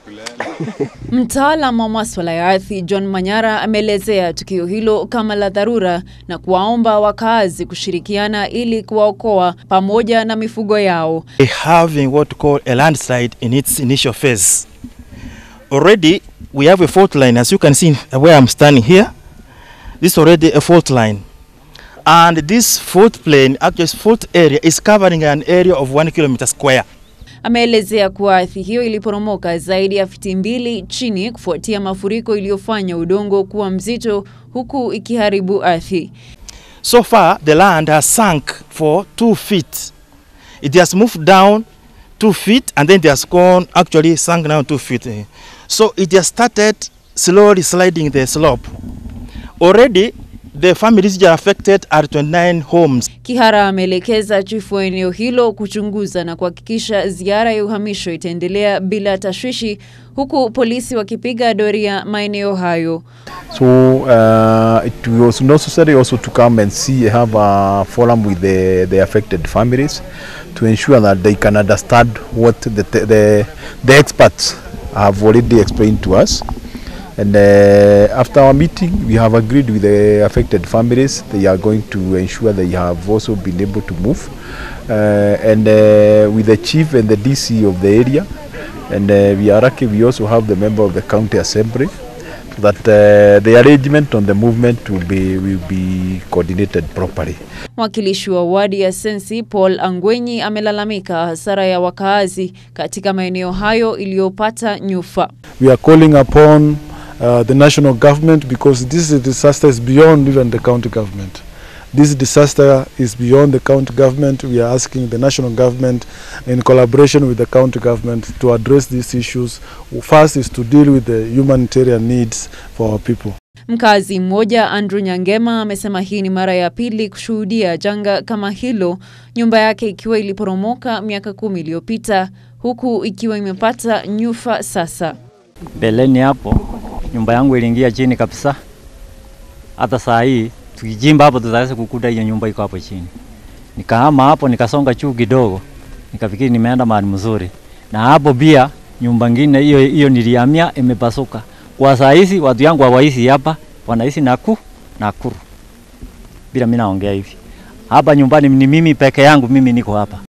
Mtaalamu wa masuala ya ardhi John Manyara ameelezea tukio hilo kama la dharura na kuwaomba wakazi kushirikiana ili kuwaokoa pamoja na mifugo yao. Having what we call a landslide in its initial phase. Already we have a fault line, as you can see where I'm standing here. This is already a fault line. And this fault plane, actually fault area, is covering an area of 1 kilometer square. Ameelezea kuwa ardhi hiyo iliporomoka zaidi ya fiti 2 chini kufuatia mafuriko iliyofanya udongo kuwa mzito huku ikiharibu ardhi. So far the land has sunk for 2 feet. It has moved down 2 feet and then it has gone actually sunk down 2 feet. So it has started slowly sliding the slope. Already the families which are affected are 29 homes. Kihara ameelekeza chifu wa eneo hilo kuchunguza na kuhakikisha ziara ya uhamisho itaendelea bila tashwishi huku polisi wakipiga doria maeneo hayo. So it was necessary also to come and have a forum with the affected families to ensure that they can understand what the experts have already explained to us. And after our meeting, we have agreed with the affected families. They are going to ensure they have also been able to move. And with the chief and the DC of the area. And we are lucky we also have the member of the county assembly. So that the arrangement on the movement will be coordinated properly. Mwakilishi wa wadi ya Sensi Paul Angwenyi amelalamika hasara ya wakaazi katika maeneo hayo iliyopata nyufa. We are calling upon the national government because this disaster is beyond even the county government. This disaster is beyond the county government. We are asking the national government in collaboration with the county government to address these issues. First is to deal with the humanitarian needs for our people. Mkazi mmoja Andrew Nyangema amesema hii ni mara ya pili kushuhudia janga kama hilo, nyumba yake ikiwa iliporomoka miaka 10 iliyopita huku ikiwa imepata nyufa sasa. Beleni hapo nyumba yangu iliingia chini kabisa. Hata saa hii tukijimba hapo tutaweza kukuta hiyo nyumba iko hapo chini. Nikahama hapo nikasonga juu kidogo. Nikafikiri nimeenda mahali mzuri. Na hapo pia nyumba nyingine hiyo nilihamia imepasuka. Kwa saa hizi watu yangu hawaishi hapa, wanaishi Nakuru. Bila mimi naongea hivi. Hapa nyumbani ni mimi peke yangu, mimi niko hapa.